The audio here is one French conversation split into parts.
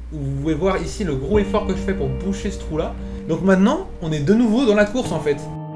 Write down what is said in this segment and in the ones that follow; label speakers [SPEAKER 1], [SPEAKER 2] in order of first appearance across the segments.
[SPEAKER 1] Vous pouvez voir ici le gros effort que je fais pour boucher ce trou-là. Donc maintenant, on est de nouveau dans la course en fait.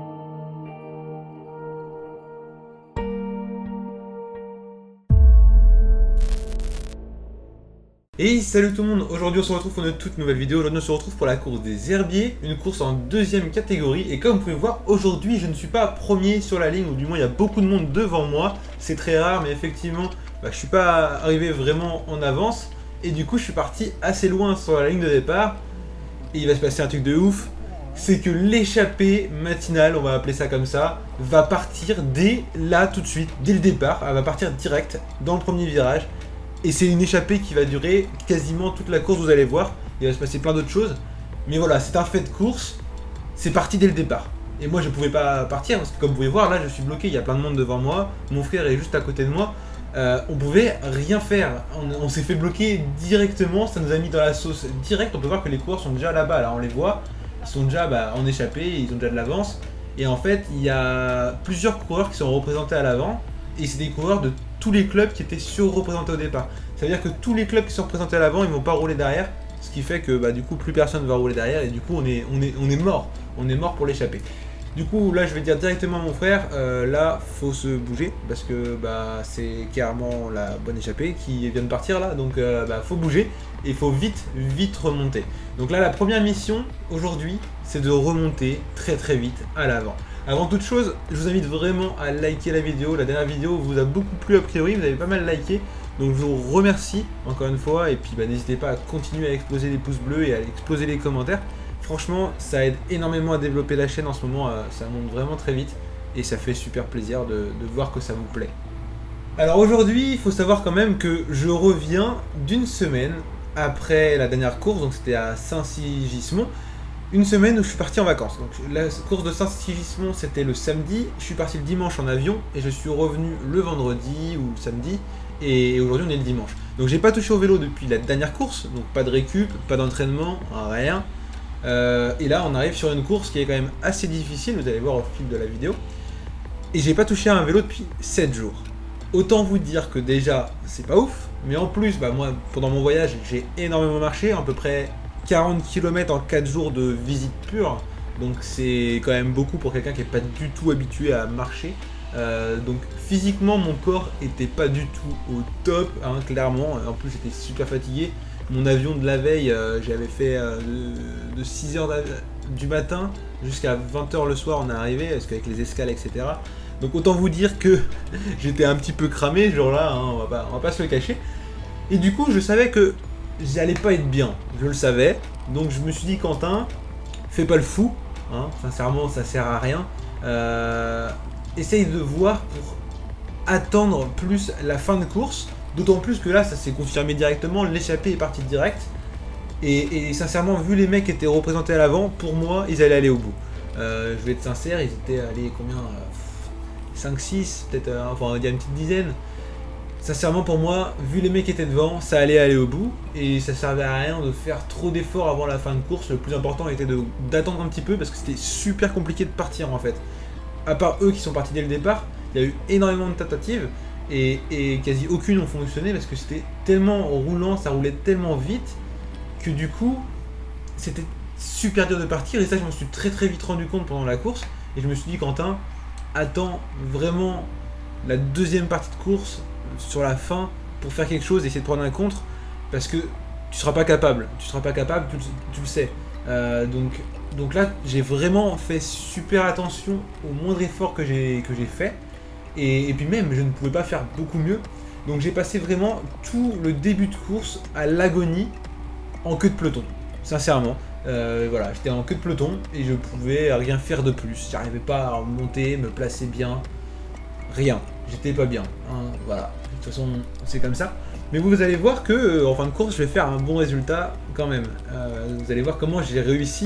[SPEAKER 1] Et salut tout le monde, aujourd'hui on se retrouve pour une toute nouvelle vidéo. Aujourd'hui on se retrouve pour la course des herbiers, une course en deuxième catégorie. Et comme vous pouvez voir, aujourd'hui je ne suis pas premier sur la ligne, ou du moins il y a beaucoup de monde devant moi. C'est très rare, mais effectivement je ne suis pas arrivé vraiment en avance. Et du coup je suis parti assez loin sur la ligne de départ. Et il va se passer un truc de ouf, c'est que l'échappée matinale, on va appeler ça comme ça, va partir dès là tout de suite, dès le départ. Elle va partir direct dans le premier virage. Et c'est une échappée qui va durer quasiment toute la course, vous allez voir. Il va se passer plein d'autres choses. Mais voilà, c'est un fait de course. C'est parti dès le départ. Et moi, je ne pouvais pas partir parce que comme vous pouvez voir, là, je suis bloqué. Il y a plein de monde devant moi. Mon frère est juste à côté de moi. On pouvait rien faire. On s'est fait bloquer directement. Ça nous a mis dans la sauce direct. On peut voir que les coureurs sont déjà là-bas. Là, on les voit. Ils sont déjà en échappée. Ils ont déjà de l'avance. Et en fait, il y a plusieurs coureurs qui sont représentés à l'avant. Et c'est des coureurs de tous les clubs qui étaient surreprésentés au départ. Ça veut dire que tous les clubs qui sont représentés à l'avant, ils vont pas rouler derrière, ce qui fait que du coup plus personne va rouler derrière et du coup on est mort. On est mort pour l'échapper. Du coup là je vais dire directement à mon frère, là faut se bouger parce que c'est carrément la bonne échappée qui vient de partir là, donc faut bouger et il faut vite remonter. Donc là la première mission aujourd'hui c'est de remonter très vite à l'avant. Avant toute chose, je vous invite vraiment à liker la vidéo. La dernière vidéo vous a beaucoup plu a priori, vous avez pas mal liké. Donc je vous remercie encore une fois. Et puis n'hésitez pas à continuer à exploser les pouces bleus et à exploser les commentaires. Franchement, ça aide énormément à développer la chaîne en ce moment. Ça monte vraiment très vite. Et ça fait super plaisir de voir que ça vous plaît. Alors aujourd'hui, il faut savoir quand même que je reviens d'une semaine après la dernière course. Donc c'était à Saint-Sigismond. Une semaine où je suis parti en vacances. Donc la course de Saint-Sigismond c'était le samedi, je suis parti le dimanche en avion et je suis revenu le vendredi ou le samedi et aujourd'hui on est le dimanche. Donc j'ai pas touché au vélo depuis la dernière course, donc pas de récup, pas d'entraînement, rien. Et là on arrive sur une course qui est quand même assez difficile, vous allez voir au fil de la vidéo. Et j'ai pas touché à un vélo depuis 7 jours. Autant vous dire que déjà c'est pas ouf, mais en plus moi pendant mon voyage j'ai énormément marché, à peu près 40 km en 4 jours de visite pure, donc c'est quand même beaucoup pour quelqu'un qui n'est pas du tout habitué à marcher. Donc physiquement mon corps était pas du tout au top, clairement. En plus j'étais super fatigué. Mon avion de la veille, j'avais fait de 6h du matin jusqu'à 20h le soir on est arrivé, parce qu'avec les escales etc. Donc autant vous dire que j'étais un petit peu cramé ce jour-là, on va pas se le cacher. Et du coup je savais que j'allais pas être bien, je le savais, donc je me suis dit Quentin, fais pas le fou, sincèrement ça sert à rien, essaye de voir pour attendre plus la fin de course, d'autant plus que là ça s'est confirmé directement, l'échappée est partie direct, et sincèrement vu les mecs qui étaient représentés à l'avant, pour moi ils allaient aller au bout. Je vais être sincère, ils étaient allés combien, 5-6, peut-être, enfin on va dire une petite dizaine. Sincèrement pour moi, vu les mecs qui étaient devant, ça allait aller au bout et ça servait à rien de faire trop d'efforts avant la fin de course. Le plus important était d'attendre un petit peu parce que c'était super compliqué de partir en fait. À part eux qui sont partis dès le départ, il y a eu énormément de tentatives et quasi aucune ont fonctionné parce que c'était tellement roulant, ça roulait tellement vite que du coup c'était super dur de partir et ça je m'en suis très vite rendu compte pendant la course et je me suis dit Quentin, attends vraiment la deuxième partie de course sur la fin pour faire quelque chose et essayer de prendre un contre parce que tu seras pas capable, tu le sais. Donc là j'ai vraiment fait super attention au moindre effort que j'ai fait et puis même je ne pouvais pas faire beaucoup mieux, donc j'ai passé vraiment tout le début de course à l'agonie en queue de peloton, sincèrement. Voilà, j'étais en queue de peloton et je pouvais rien faire de plus, j'arrivais pas à remonter, me placer bien, rien, j'étais pas bien, voilà. De toute façon, c'est comme ça. Mais vous allez voir que en fin de course, je vais faire un bon résultat quand même. Vous allez voir comment j'ai réussi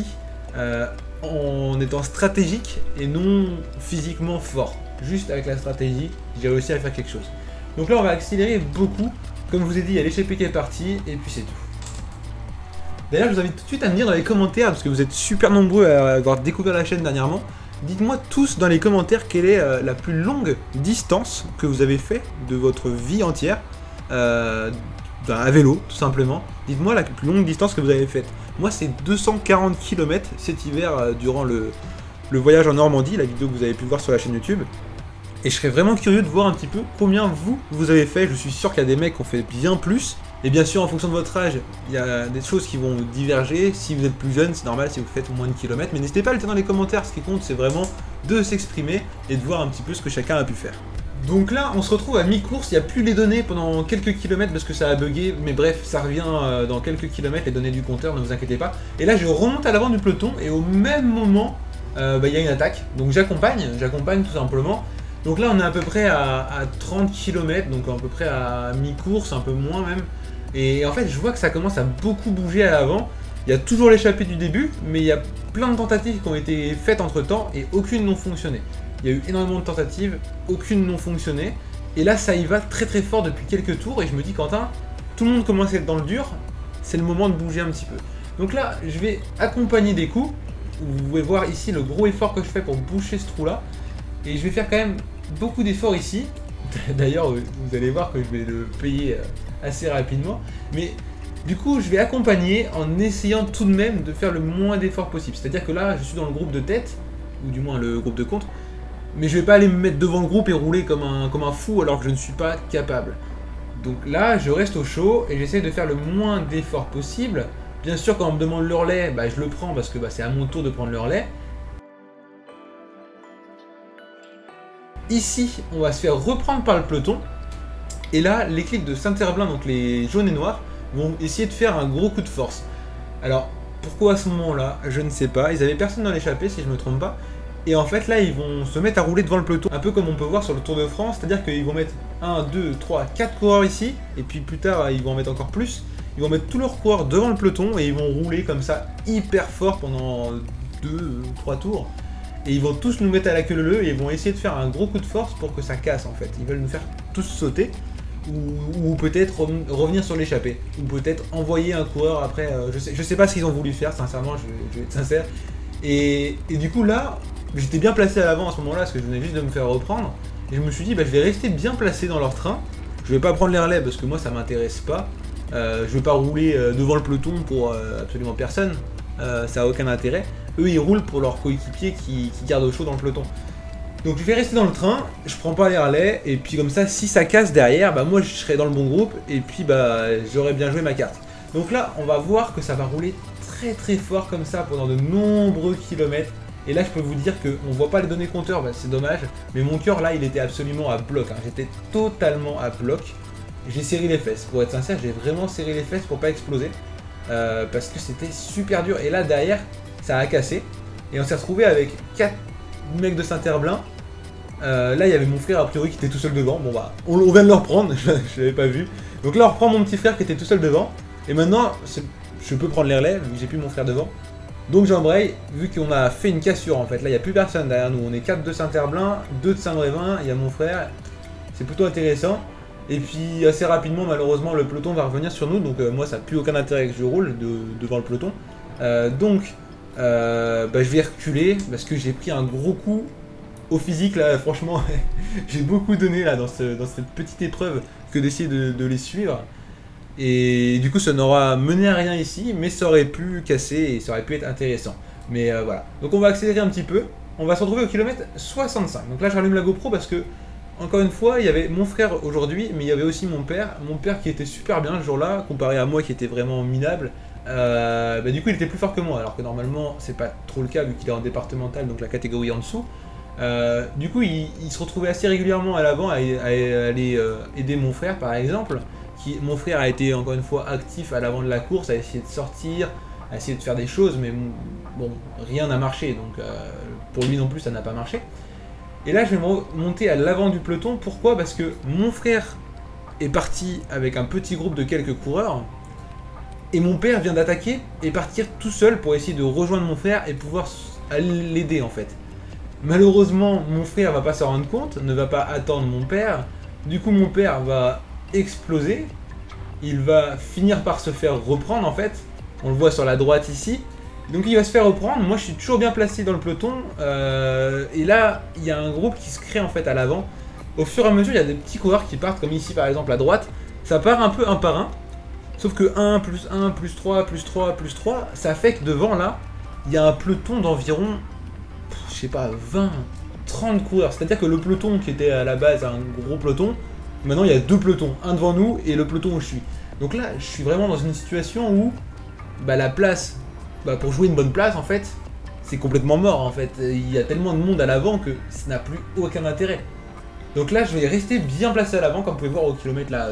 [SPEAKER 1] en étant stratégique et non physiquement fort. Juste avec la stratégie, j'ai réussi à faire quelque chose. Donc là, on va accélérer beaucoup. Comme je vous ai dit, il y a l'échappée qui est partie et puis c'est tout. D'ailleurs, je vous invite tout de suite à me dire dans les commentaires, parce que vous êtes super nombreux à avoir découvert la chaîne dernièrement. Dites-moi tous dans les commentaires quelle est la plus longue distance que vous avez fait de votre vie entière, à vélo, tout simplement. Dites-moi la plus longue distance que vous avez faite. Moi, c'est 240 km cet hiver durant le voyage en Normandie, la vidéo que vous avez pu voir sur la chaîne YouTube. Et je serais vraiment curieux de voir un petit peu combien vous avez fait. Je suis sûr qu'il y a des mecs qui ont fait bien plus. Et bien sûr, en fonction de votre âge, il y a des choses qui vont diverger. Si vous êtes plus jeune, c'est normal si vous faites moins de kilomètres. Mais n'hésitez pas à le dire dans les commentaires. Ce qui compte, c'est vraiment de s'exprimer et de voir un petit peu ce que chacun a pu faire. Donc là, on se retrouve à mi-course. Il n'y a plus les données pendant quelques kilomètres parce que ça a bugué. Mais bref, ça revient dans quelques kilomètres, les données du compteur, ne vous inquiétez pas. Et là, je remonte à l'avant du peloton. Et au même moment, il y a une attaque. Donc j'accompagne tout simplement. Donc là, on est à peu près à 30 km, donc à peu près à mi-course, un peu moins même. Et en fait, je vois que ça commence à beaucoup bouger à l'avant. Il y a toujours l'échappée du début, mais il y a plein de tentatives qui ont été faites entre temps et aucune n'ont fonctionné. Il y a eu énormément de tentatives, aucune n'ont fonctionné. Et là, ça y va très très fort depuis quelques tours. Et je me dis, Quentin, tout le monde commence à être dans le dur, c'est le moment de bouger un petit peu. Donc là, je vais accompagner des coups. Vous pouvez voir ici le gros effort que je fais pour boucher ce trou-là. Et je vais faire quand même beaucoup d'efforts ici. D'ailleurs, vous allez voir que je vais le payer assez rapidement. Mais du coup, je vais accompagner en essayant tout de même de faire le moins d'efforts possible. C'est-à-dire que là, je suis dans le groupe de tête, ou du moins le groupe de contre. Mais je vais pas aller me mettre devant le groupe et rouler comme un fou alors que je ne suis pas capable. Donc là, je reste au chaud et j'essaie de faire le moins d'efforts possible. Bien sûr, quand on me demande le relais, bah, je le prends parce que c'est à mon tour de prendre le relais. Ici, on va se faire reprendre par le peloton. Et là, l'équipe de Saint-Herblain, donc les jaunes et noirs, vont essayer de faire un gros coup de force. Alors, pourquoi à ce moment-là? Je ne sais pas. Ils avaient personne dans l'échappée, si je ne me trompe pas. Et en fait, là, ils vont se mettre à rouler devant le peloton. Un peu comme on peut voir sur le Tour de France. C'est-à-dire qu'ils vont mettre 1, 2, 3, 4 coureurs ici. Et puis plus tard, ils vont en mettre encore plus. Ils vont mettre tous leurs coureurs devant le peloton. Et ils vont rouler comme ça, hyper fort pendant 2, 3 tours. Et ils vont tous nous mettre à la queue leu et ils vont essayer de faire un gros coup de force pour que ça casse en fait. Ils veulent nous faire tous sauter ou peut-être revenir sur l'échappée. Ou peut-être envoyer un coureur après. Je sais pas ce qu'ils ont voulu faire, sincèrement, je vais être sincère. Et du coup là, j'étais bien placé à l'avant à ce moment-là parce que je venais juste de me faire reprendre. Et je me suis dit, je vais rester bien placé dans leur train. Je vais pas prendre les relais parce que moi ça m'intéresse pas. Je vais pas rouler devant le peloton pour absolument personne. Ça a aucun intérêt. Eux ils roulent pour leurs coéquipiers qui gardent au chaud dans le peloton. Donc je vais rester dans le train, je prends pas les relais, et puis comme ça si ça casse derrière, moi je serai dans le bon groupe, et puis j'aurai bien joué ma carte. Donc là on va voir que ça va rouler très très fort comme ça pendant de nombreux kilomètres. Et là je peux vous dire qu'on voit pas les données compteurs, c'est dommage, mais mon cœur là il était absolument à bloc, j'étais totalement à bloc. J'ai serré les fesses, pour être sincère j'ai vraiment serré les fesses pour pas exploser. Parce que c'était super dur, et là derrière ça a cassé, et on s'est retrouvé avec 4 mecs de Saint-Herblain. Là il y avait mon frère a priori qui était tout seul devant, on vient de le reprendre, je l'avais pas vu. Donc là on reprend mon petit frère qui était tout seul devant, et maintenant je peux prendre les relais vu que j'ai plus mon frère devant. Donc j'embraye, vu qu'on a fait une cassure en fait, là il n'y a plus personne derrière nous, on est 4 de Saint-Herblain, 2 de Saint-Brévin, il y a mon frère, c'est plutôt intéressant. Et puis assez rapidement malheureusement le peloton va revenir sur nous, donc moi ça n'a plus aucun intérêt que je roule devant le peloton. Je vais reculer parce que j'ai pris un gros coup au physique là, franchement j'ai beaucoup donné là dans cette petite épreuve que d'essayer de les suivre. Et du coup ça n'aura mené à rien ici, mais ça aurait pu casser et ça aurait pu être intéressant. Mais voilà, donc on va accélérer un petit peu, on va se retrouver au kilomètre 65. Donc là je rallume la GoPro parce que encore une fois, il y avait mon frère aujourd'hui, mais il y avait aussi mon père qui était super bien ce jour-là, comparé à moi qui était vraiment minable. Du coup, il était plus fort que moi, alors que normalement, c'est pas trop le cas vu qu'il est en départemental, donc la catégorie en dessous. Du coup, il se retrouvait assez régulièrement à l'avant à aller aider mon frère, par exemple. Mon frère a été encore une fois actif à l'avant de la course, à essayer de sortir, à essayer de faire des choses, mais bon, rien n'a marché, donc pour lui non plus, ça n'a pas marché. Et là, je vais monter à l'avant du peloton. Pourquoi? Parce que mon frère est parti avec un petit groupe de quelques coureurs. Et mon père vient d'attaquer et partir tout seul pour essayer de rejoindre mon frère et pouvoir l'aider en fait. Malheureusement, mon frère va pas s'en rendre compte, ne va pas attendre mon père. Du coup, mon père va exploser. Il va finir par se faire reprendre en fait. On le voit sur la droite ici. Donc il va se faire reprendre, moi je suis toujours bien placé dans le peloton, et là il y a un groupe qui se crée en fait à l'avant. Au fur et à mesure il y a des petits coureurs qui partent, comme ici par exemple à droite, ça part un peu un par un, Sauf que 1, plus 1, plus 3, plus 3, plus 3, ça fait que devant, là, il y a un peloton d'environ, je sais pas, 20, 30 coureurs. C'est-à-dire que le peloton qui était à la base un gros peloton, maintenant il y a 2 pelotons, un devant nous et le peloton où je suis. Donc là, je suis vraiment dans une situation où la place, pour jouer une bonne place, en fait, c'est complètement mort, en fait. Il y a tellement de monde à l'avant que ça n'a plus aucun intérêt. Donc là, je vais rester bien placé à l'avant, comme vous pouvez voir au kilomètre là,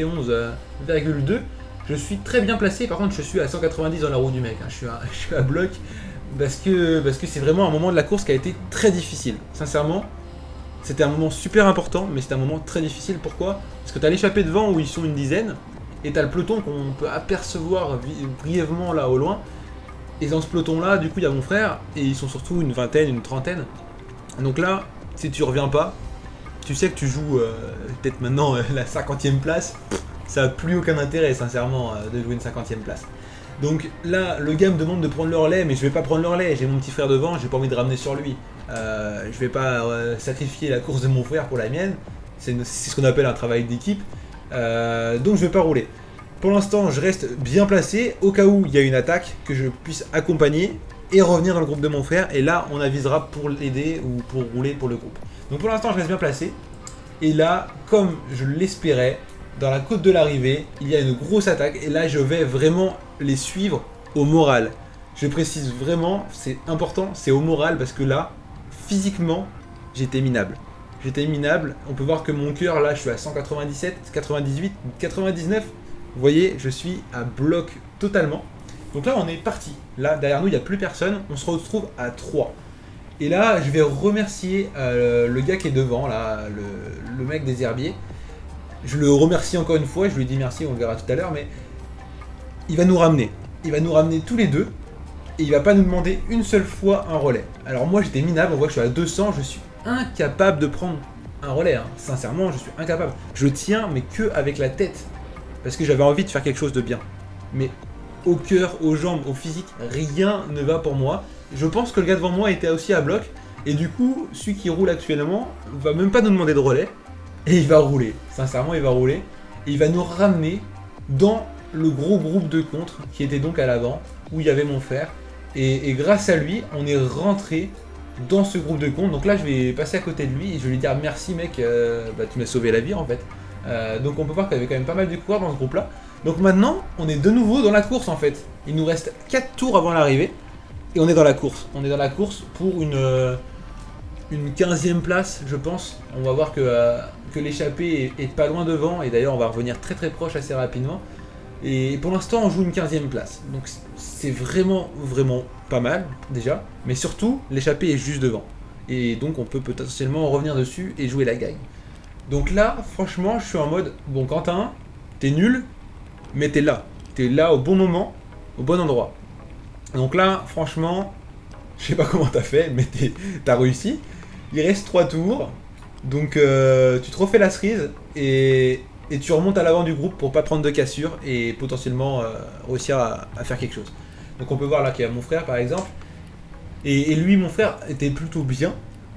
[SPEAKER 1] 71,2. Je suis très bien placé, par contre je suis à 190 dans la roue du mec, hein. Je suis à bloc, parce que c'est vraiment un moment de la course qui a été très difficile. Sincèrement, c'était un moment super important, mais c'était un moment très difficile. Pourquoi? Parce que tu as l'échappée devant où ils sont une dizaine, et tu as le peloton qu'on peut apercevoir brièvement là au loin. Et dans ce peloton là, du coup il y a mon frère, et ils sont surtout une vingtaine, une trentaine. Donc là, si tu reviens pas, tu sais que tu joues peut-être maintenant la 50e place. Ça n'a plus aucun intérêt, sincèrement, de jouer une 50e place. Donc là, le gars me demande de prendre le relais, mais je vais pas prendre le relais. J'ai mon petit frère devant, j'ai pas envie de ramener sur lui. Je vais pas sacrifier la course de mon frère pour la mienne. C'est ce qu'on appelle un travail d'équipe. Donc je vais pas rouler. Pour l'instant, je reste bien placé, au cas où il y a une attaque, que je puisse accompagner et revenir dans le groupe de mon frère. Et là, on avisera pour l'aider ou pour rouler pour le groupe. Donc pour l'instant, je reste bien placé. Et là, comme je l'espérais, dans la côte de l'arrivée, il y a une grosse attaque et là je vais vraiment les suivre au moral. Je précise vraiment, c'est important, c'est au moral parce que là, physiquement, j'étais minable. J'étais minable, on peut voir que mon cœur là, je suis à 197, 98, 99. Vous voyez, je suis à bloc totalement. Donc là, on est parti. Là, derrière nous, il n'y a plus personne, on se retrouve à 3. Et là, je vais remercier le gars qui est devant, là, le mec des herbiers. Je le remercie encore une fois, je lui dis merci, on le verra tout à l'heure, mais il va nous ramener. Il va nous ramener tous les deux, et il va pas nous demander une seule fois un relais. Alors moi j'étais minable, on voit que je suis à 200, je suis incapable de prendre un relais, hein. Sincèrement, je suis incapable. Je tiens, mais que avec la tête, parce que j'avais envie de faire quelque chose de bien. Mais au cœur, aux jambes, au physique, rien ne va pour moi. Je pense que le gars devant moi était aussi à bloc, et du coup, celui qui roule actuellement va même pas nous demander de relais. Et il va rouler, sincèrement il va rouler, et il va nous ramener dans le gros groupe de contre qui était donc à l'avant, où il y avait mon frère, et grâce à lui, on est rentré dans ce groupe de contre. Donc là je vais passer à côté de lui, et je vais lui dire merci mec, tu m'as sauvé la vie en fait. Donc on peut voir qu'il y avait quand même pas mal de coureurs dans ce groupe là. Donc maintenant, on est de nouveau dans la course en fait. Il nous reste 4 tours avant l'arrivée, et on est dans la course. On est dans la course pour une 15e place, je pense. On va voir que l'échappée est pas loin devant, et d'ailleurs on va revenir très très proche assez rapidement. Et pour l'instant on joue une 15e place, donc c'est vraiment pas mal déjà, mais surtout l'échappée est juste devant, et donc on peut potentiellement revenir dessus et jouer la gagne. Donc là franchement je suis en mode, bon Quentin, t'es nul, mais t'es là au bon moment, au bon endroit. Donc là franchement, je sais pas comment t'as fait, mais t'as réussi. Il reste 3 tours, donc tu te refais la cerise et tu remontes à l'avant du groupe pour pas prendre de cassure et potentiellement réussir à faire quelque chose. Donc on peut voir là qu'il y a mon frère par exemple, et lui mon frère était plutôt bien,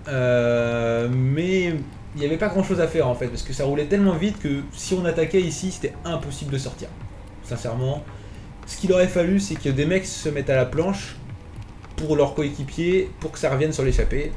[SPEAKER 1] mais il n'y avait pas grand chose à faire en fait, parce que ça roulait tellement vite que si on attaquait ici c'était impossible de sortir. Sincèrement, ce qu'il aurait fallu c'est que des mecs se mettent à la planche pour leur coéquipier, pour que ça revienne sur l'échappée.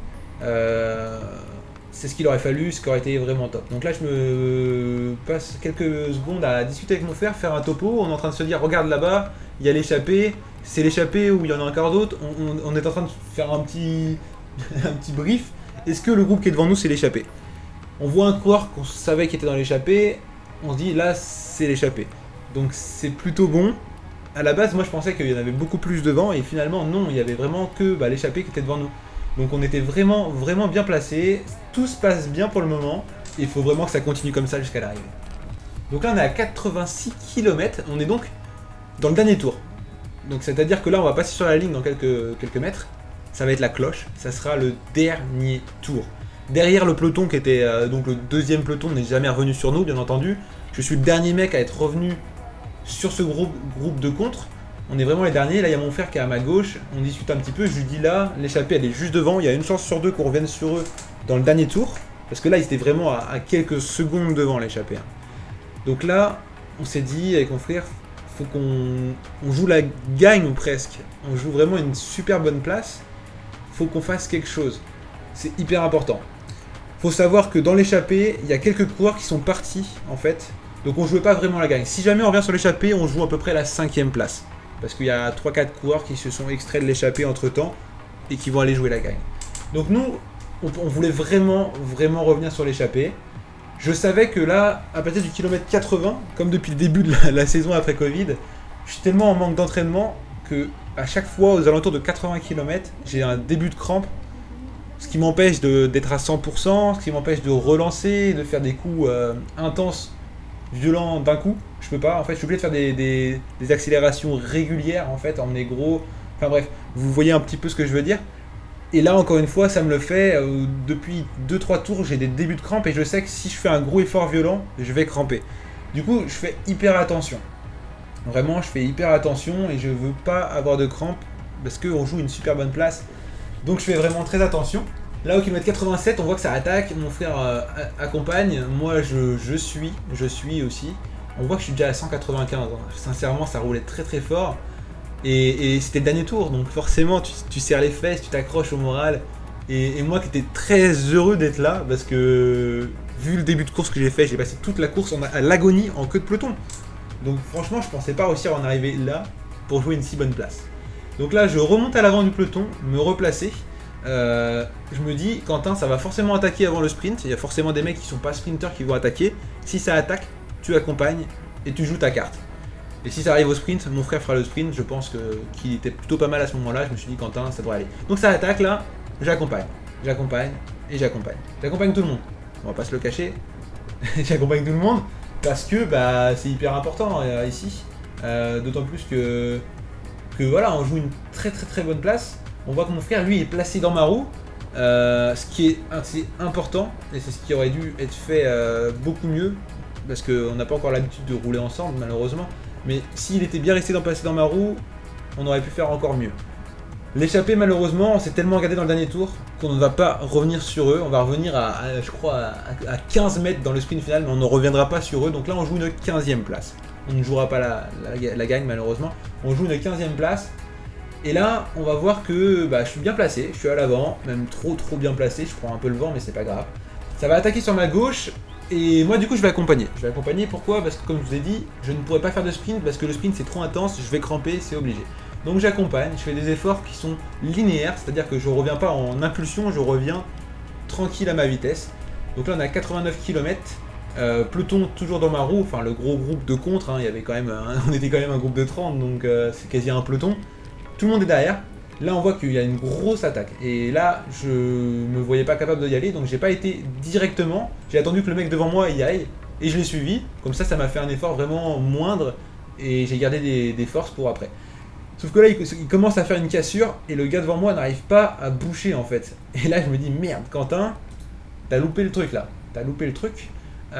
[SPEAKER 1] C'est ce qu'il aurait fallu, ce qui aurait été vraiment top. Donc là je me passe quelques secondes à discuter avec mon frère, faire un topo. On est en train de se dire, regarde là-bas, il y a l'échappée, c'est l'échappée où il y en a encore d'autres. On est en train de faire un petit brief. Est-ce que le groupe qui est devant nous c'est l'échappée? On voit un coureur qu'on savait qui était dans l'échappée, on se dit là c'est l'échappée. Donc c'est plutôt bon. À la base moi je pensais qu'il y en avait beaucoup plus devant, et finalement non, il y avait vraiment que l'échappée qui était devant nous. Donc on était vraiment bien placés, tout se passe bien pour le moment, et il faut vraiment que ça continue comme ça jusqu'à l'arrivée. Donc là on est à 86 km, on est donc dans le dernier tour. Donc c'est-à-dire que là on va passer sur la ligne dans quelques mètres, ça va être la cloche, ça sera le dernier tour. Derrière le peloton qui était, donc le deuxième peloton n'est jamais revenu sur nous bien entendu, je suis le dernier mec à être revenu sur ce groupe de contre. On est vraiment les derniers, là il y a mon frère qui est à ma gauche, on discute un petit peu, je lui dis là, l'échappée elle est juste devant, il y a une chance sur 2 qu'on revienne sur eux dans le dernier tour, parce que là ils étaient vraiment à quelques secondes devant l'échappée. Donc là, on s'est dit avec mon frère, faut qu'on joue la gagne ou presque. On joue vraiment une super bonne place. Faut qu'on fasse quelque chose. C'est hyper important. Faut savoir que dans l'échappée, il y a quelques coureurs qui sont partis en fait. Donc on jouait pas vraiment la gagne. Si jamais on revient sur l'échappée, on joue à peu près la 5e place. Parce qu'il y a 3-4 coureurs qui se sont extraits de l'échappée entre temps et qui vont aller jouer la gagne. Donc nous, on voulait vraiment revenir sur l'échappée. Je savais que là, à partir du kilomètre 80, comme depuis le début de la saison après Covid, je suis tellement en manque d'entraînement que à chaque fois, aux alentours de 80 km, j'ai un début de crampe. Ce qui m'empêche d'être à 100%, ce qui m'empêche de relancer, de faire des coups intenses, violents d'un coup. Je peux pas, en fait, je suis obligé de faire des accélérations régulières, en fait, emmener gros. Enfin bref, vous voyez un petit peu ce que je veux dire. Et là, encore une fois, ça me le fait. Depuis 2-3 tours, j'ai des débuts de crampes et je sais que si je fais un gros effort violent, je vais cramper. Du coup, je fais hyper attention. Vraiment, je fais hyper attention et je veux pas avoir de crampes parce qu'on joue une super bonne place. Donc je fais vraiment très attention. Là, au kilomètre 87, on voit que ça attaque. Mon frère accompagne. Moi, je suis aussi. On voit que je suis déjà à 195. Sincèrement, ça roulait très fort. Et c'était le dernier tour, donc forcément tu serres les fesses, tu t'accroches au moral. Et moi qui étais très heureux d'être là, parce que vu le début de course que j'ai fait, j'ai passé toute la course à l'agonie en queue de peloton. Donc franchement je pensais pas réussir à en arriver là pour jouer une si bonne place. Donc là je remonte à l'avant du peloton, me replacer. Je me dis, Quentin, ça va forcément attaquer avant le sprint. Il y a forcément des mecs qui sont pas sprinters qui vont attaquer. Si ça attaque, tu accompagnes et tu joues ta carte. Et si ça arrive au sprint, mon frère fera le sprint. Je pense qu'il était plutôt pas mal à ce moment-là. Je me suis dit, Quentin, ça devrait aller. Donc ça attaque là, j'accompagne. J'accompagne et j'accompagne. J'accompagne tout le monde. On va pas se le cacher. J'accompagne tout le monde parce que bah, c'est hyper important ici. D'autant plus que voilà, on joue une très bonne place. On voit que mon frère, lui, est placé dans ma roue. Ce qui est assez important. Et c'est ce qui aurait dû être fait beaucoup mieux. Parce qu'on n'a pas encore l'habitude de rouler ensemble, malheureusement. Mais s'il était bien resté placé dans ma roue, on aurait pu faire encore mieux. L'échappée, malheureusement, on s'est tellement regardé dans le dernier tour qu'on ne va pas revenir sur eux. On va revenir je crois, à 15 mètres dans le sprint final, mais on ne reviendra pas sur eux. Donc là, on joue une 15e place. On ne jouera pas la gagne, malheureusement. On joue une 15e place. Et là, on va voir que bah, je suis bien placé. Je suis à l'avant, même trop bien placé. Je prends un peu le vent, mais c'est pas grave. Ça va attaquer sur ma gauche. Et moi du coup je vais accompagner. Je vais accompagner pourquoi? Parce que comme je vous ai dit, je ne pourrais pas faire de sprint parce que le sprint c'est trop intense, je vais cramper, c'est obligé. Donc j'accompagne, je fais des efforts qui sont linéaires, c'est-à-dire que je reviens pas en impulsion, je reviens tranquille à ma vitesse. Donc là on a 89 km, peloton toujours dans ma roue, enfin le gros groupe de contre, hein, il y avait quand même on était quand même un groupe de 30, donc c'est quasi un peloton. Tout le monde est derrière. Là on voit qu'il y a une grosse attaque et là je me voyais pas capable d'y aller donc j'ai pas été directement, j'ai attendu que le mec devant moi y aille et je l'ai suivi, comme ça m'a fait un effort vraiment moindre et j'ai gardé des forces pour après. Sauf que là il commence à faire une cassure et le gars devant moi n'arrive pas à boucher en fait. Et là je me dis merde Quentin, t'as loupé le truc là, t'as loupé le truc.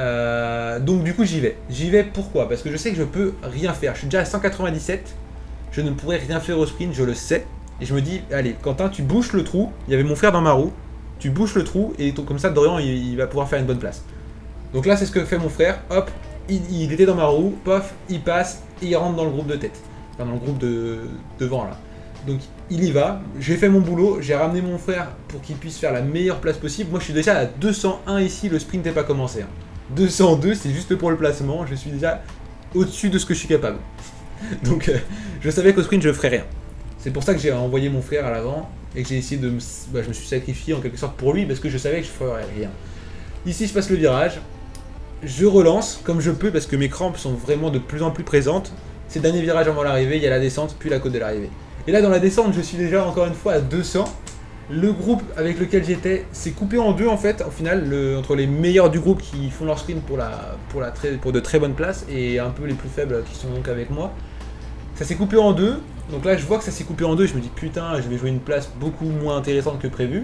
[SPEAKER 1] Donc du coup j'y vais pourquoi? Parce que je sais que je peux rien faire, je suis déjà à 197, je ne pourrais rien faire au sprint, je le sais. Et je me dis, allez, Quentin, tu bouches le trou. Il y avait mon frère dans ma roue. Tu bouches le trou et comme ça, Dorian, il va pouvoir faire une bonne place. Donc là, c'est ce que fait mon frère. Hop, il était dans ma roue. Pof, il passe et il rentre dans le groupe de tête. Enfin, dans le groupe devant, là. Donc, il y va. J'ai fait mon boulot. J'ai ramené mon frère pour qu'il puisse faire la meilleure place possible. Moi, je suis déjà à 201 ici. Le sprint n'est pas commencé. 202, c'est juste pour le placement. Je suis déjà au-dessus de ce que je suis capable. Donc, je savais qu'au sprint, je ne ferais rien. C'est pour ça que j'ai envoyé mon frère à l'avant et que j'ai essayé de je me suis sacrifié en quelque sorte pour lui parce que je savais que je ferais rien. Ici je passe le virage, je relance comme je peux parce que mes crampes sont vraiment de plus en plus présentes. C'est le dernier virage avant l'arrivée, il y a la descente puis la côte de l'arrivée. Et là dans la descente je suis déjà encore une fois à 200. Le groupe avec lequel j'étais s'est coupé en deux en fait au final, entre les meilleurs du groupe qui font leur sprint pour de très bonnes places et un peu les plus faibles qui sont donc avec moi. Ça s'est coupé en deux, donc là je vois que ça s'est coupé en deux, je me dis putain je vais jouer une place beaucoup moins intéressante que prévu.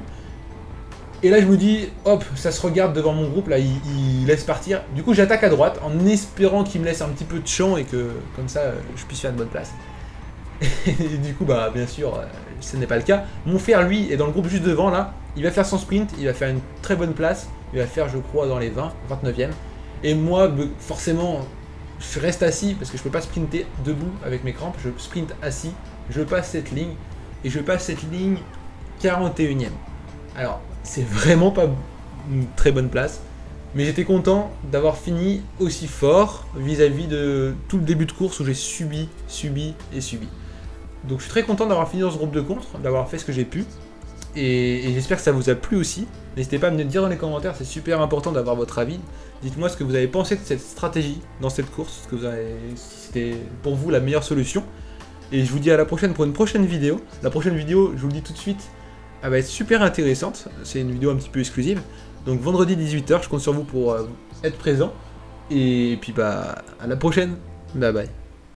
[SPEAKER 1] Et là je me dis hop, ça se regarde devant mon groupe, là il laisse partir. Du coup j'attaque à droite en espérant qu'il me laisse un petit peu de champ et que comme ça je puisse faire une bonne place. Et du coup bah bien sûr ce n'est pas le cas. Mon frère lui est dans le groupe juste devant là, il va faire son sprint, il va faire une très bonne place, il va faire je crois dans les 29e. Et moi forcément je reste assis parce que je peux pas sprinter debout avec mes crampes, je sprint assis, je passe cette ligne, et je passe cette ligne 41ème. Alors, c'est vraiment pas une très bonne place, mais j'étais content d'avoir fini aussi fort vis-à-vis de tout le début de course où j'ai subi. Donc je suis très content d'avoir fini dans ce groupe de contre, d'avoir fait ce que j'ai pu, et j'espère que ça vous a plu aussi. N'hésitez pas à me le dire dans les commentaires, c'est super important d'avoir votre avis. Dites-moi ce que vous avez pensé de cette stratégie dans cette course, si c'était pour vous la meilleure solution. Et je vous dis à la prochaine pour une prochaine vidéo. La prochaine vidéo, je vous le dis tout de suite, elle va être super intéressante. C'est une vidéo un petit peu exclusive. Donc vendredi 18h, je compte sur vous pour être présent. Et puis bah à la prochaine. Bye bye.